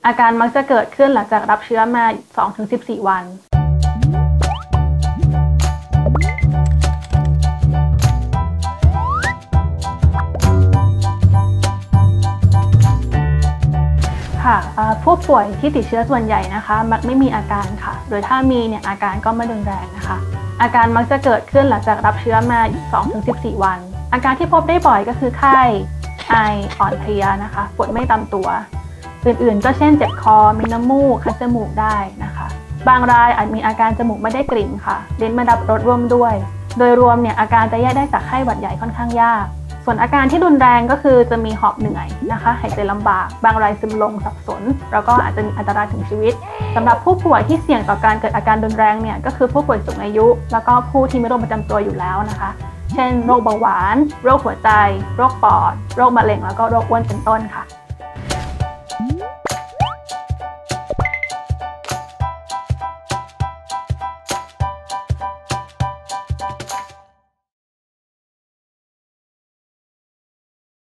อาการมักจะเกิดขึ้นหลังจากรับเชื้อมา 2-14 วันค่ะผู้ป่วยที่ติดเชื้อส่วนใหญ่นะคะมักไม่มีอาการค่ะโดยถ้ามีเนี่ยอาการก็ไม่รุนแรงนะคะอาการมักจะเกิดขึ้นหลังจากรับเชื้อมา 2-14 วันอาการที่พบได้บ่อยก็คือไข้ไออ่อนเพลียนะคะปวดเมื่อยตามตัวอื่นๆก็เช่นเจ็บคอมีน้ำมูกคัดจมูกได้นะคะบางรายอาจมีอาการจมูกไม่ได้กลิ่นค่ะลิ้นไม่รับรสร่วมด้วยโดยรวมเนี่ยอาการจะแยกได้จากไข้หวัดใหญ่ค่อนข้างยากส่วนอาการที่รุนแรงก็คือจะมีหอบเหนื่อยนะคะหายใจลำบากบางรายซึมลงสับสนแล้วก็อาจจะมีอันตรายถึงชีวิตสำหรับผู้ป่วยที่เสี่ยงต่อการเกิดอาการรุนแรงเนี่ยก็คือผู้ป่วยสูงอายุแล้วก็ผู้ที่มีโรคประจำตัวอยู่แล้วนะคะเช่นโรคเบาหวานโรคหัวใจโรคปอดโรคมะเร็งแล้วก็โรคอ้วนเป็นต้นค่ะ